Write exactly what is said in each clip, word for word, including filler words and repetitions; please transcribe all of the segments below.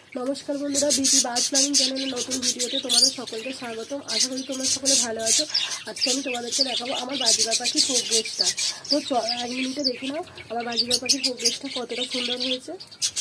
नमस्कार बंधुरा बीपी बाज प्लानिंग चैनल नतून भिडियोते तुम्हारे सकलके स्वागतम। आशा करी तुम्हारा सकले भालो आछो। आज के आमि तुम्हादेरके देखाबो आमार बाजीगर पाखिर प्रोग्रेसटा। तो एक मिनिटे देखे नाओ आमार बाजीगर पाखिर प्रोग्रेसटा कतटा सुंदर हयेछे।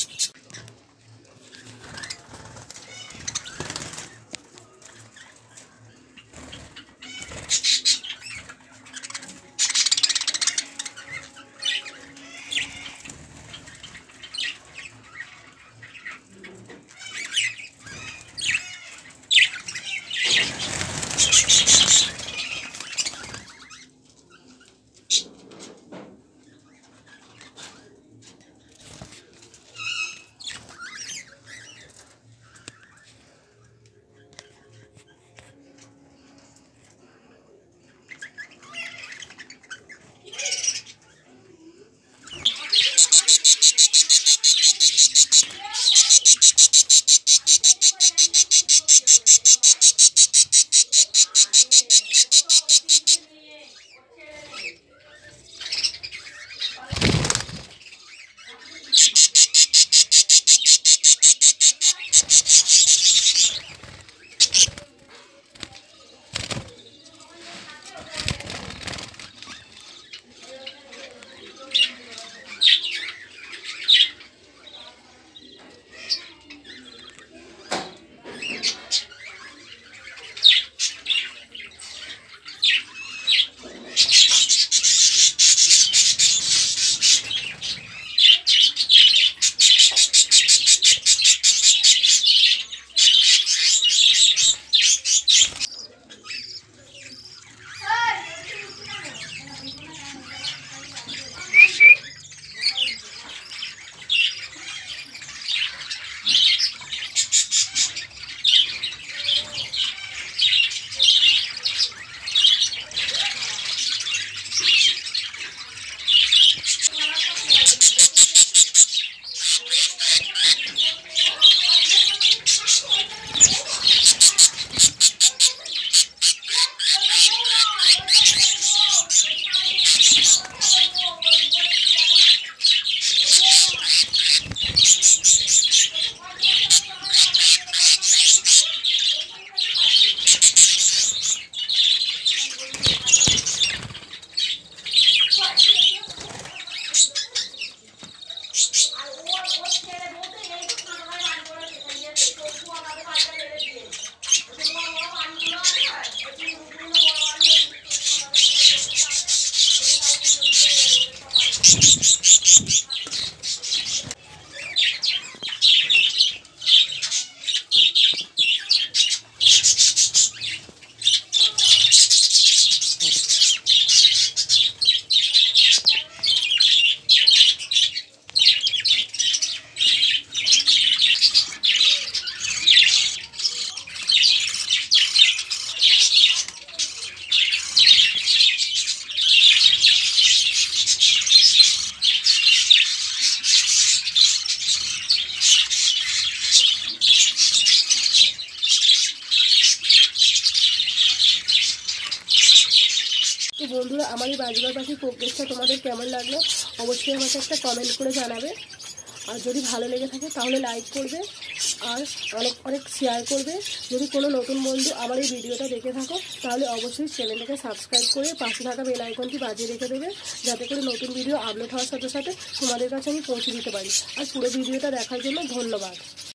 तो बंधुरा आमार এই বাজিগার পাখির প্রোগ্রেসটা তোমাদের কেমন লাগলো অবশ্যই আমাকে একটা কমেন্ট করে জানাবে। আর যদি ভালো লেগে থাকে তাহলে লাইক করবে আর অনেক অনেক শেয়ার করবে। যদি কোনো নতুন বন্ধু আমার এই ভিডিওটা দেখে থাকো তাহলে অবশ্যই চ্যানেলটাকে সাবস্ক্রাইব করে পাশে থাকা বেল আইকনটি বাজিয়ে রেখে দেবে, যাতে করে নতুন ভিডিও আপলোড হওয়ার সাথে সাথে তোমাদের কাছে আমি পৌঁছে দিতে পারি। আর পুরো ভিডিওটা দেখার জন্য ধন্যবাদ।